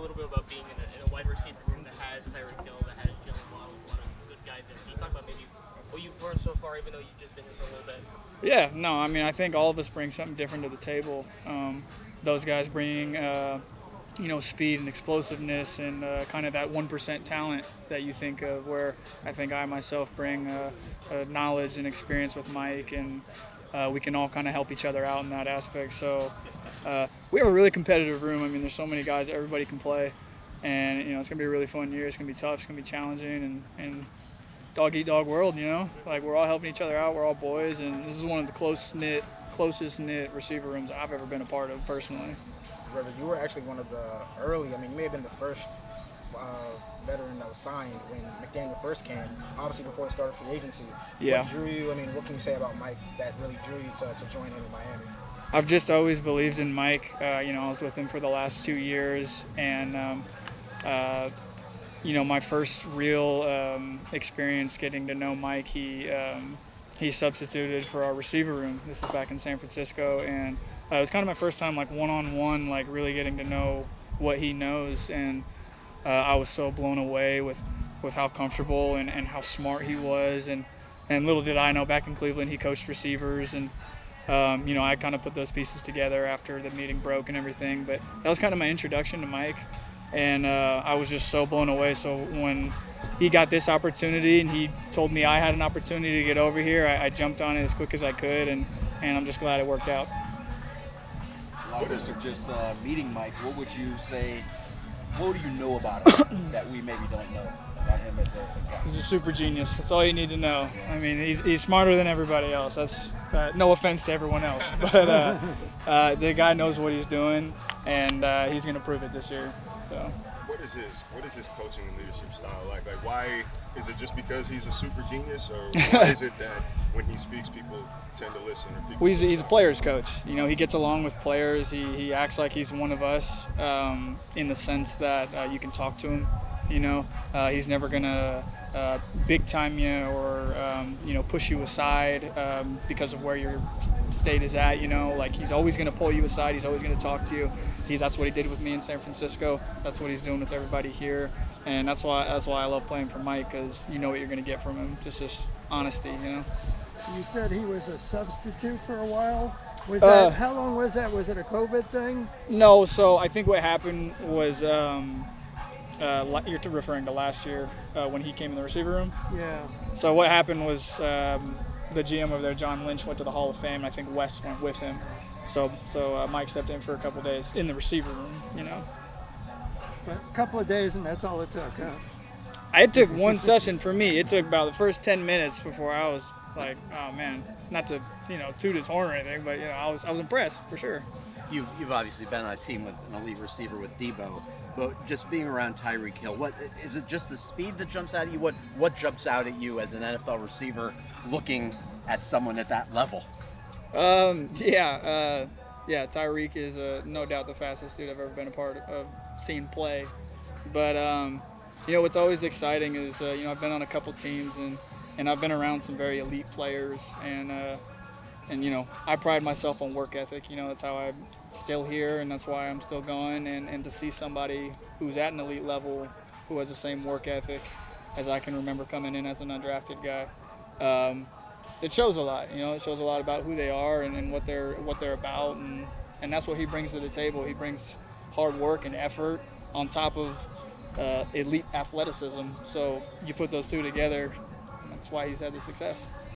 a little bit about being in a wide receiver room that has Tyreek Hill, that has Jalen Waddle, a lot of good guys in it. Can you talk about maybe what you've learned so far, even though you've just been here for a little bit? Yeah, no, I mean, I think all of us bring something different to the table. Those guys bring, speed and explosiveness and kind of that 1% talent that you think of, where I think I myself bring knowledge and experience with Mike, and we can all kind of help each other out in that aspect. So we have a really competitive room. I mean, there's so many guys that everybody can play, and it's going to be a really fun year. It's going to be tough. It's going to be challenging, and dog-eat-dog world, Like, we're all helping each other out. We're all boys, and this is one of the closest-knit receiver rooms I've ever been a part of personally. River, you were actually one of the early, you may have been the first veteran that was signed when McDaniel first came, obviously before the start of free agency. Yeah. What drew you, what can you say about Mike that really drew you to join him in Miami? I've just always believed in Mike. I was with him for the last 2 years, and my first real experience getting to know Mike, he substituted for our receiver room. This is back in San Francisco, and it was kind of my first time, like, one-on-one, like, really getting to know what he knows, and I was so blown away with how comfortable and how smart he was, and little did I know, back in Cleveland he coached receivers, and I kind of put those pieces together after the meeting broke and everything, but that was kind of my introduction to Mike, and I was just so blown away. So when he got this opportunity and he told me I had an opportunity to get over here, I jumped on it as quick as I could, and I'm just glad it worked out. A lot of us are just meeting Mike. What would you say, what do you know about him that we maybe don't know about him as a guy? He's a super genius. That's all you need to know. I mean, he's smarter than everybody else. That's no offense to everyone else, but the guy knows what he's doing, and he's going to prove it this year. So. What is his coaching and leadership style like? Like, why is it just because he's a super genius, or why is it that when he speaks, people tend to listen? Or people he's a player's coach. He gets along with players. He acts like he's one of us, in the sense that you can talk to him. He's never gonna big time you or push you aside because of where your state is at. Like, he's always gonna pull you aside. He's always gonna talk to you. That's what he did with me in San Francisco. That's what he's doing with everybody here, and that's why I love playing for Mike, because you know what you're gonna get from him. Just his honesty. You said he was a substitute for a while. Was that how long was that? Was it a COVID thing? No. So I think what happened was you're referring to last year when he came in the receiver room. Yeah. So what happened was the GM over there, John Lynch, went to the Hall of Fame. And I think Wes went with him. So Mike stepped in for a couple of days in the receiver room. But a couple of days, and that's all it took, huh? It took one session for me. It took about the first 10 minutes before I was like, oh man, not to toot his horn or anything, but I was impressed for sure. You've obviously been on a team with an elite receiver with Debo, but just being around Tyreek Hill, what is it? Just the speed that jumps out at you? What jumps out at you as an NFL receiver looking at someone at that level? Tyreek is no doubt the fastest dude I've ever been a part of, seen play. But what's always exciting is I've been on a couple teams and I've been around some very elite players, and I pride myself on work ethic. That's how I'm still here, and that's why I'm still going. And to see somebody who's at an elite level who has the same work ethic as I can remember coming in as an undrafted guy, it shows a lot. It shows a lot about who they are and what they're about, and that's what he brings to the table. He brings hard work and effort on top of elite athleticism. So you put those two together, that's why he's had the success.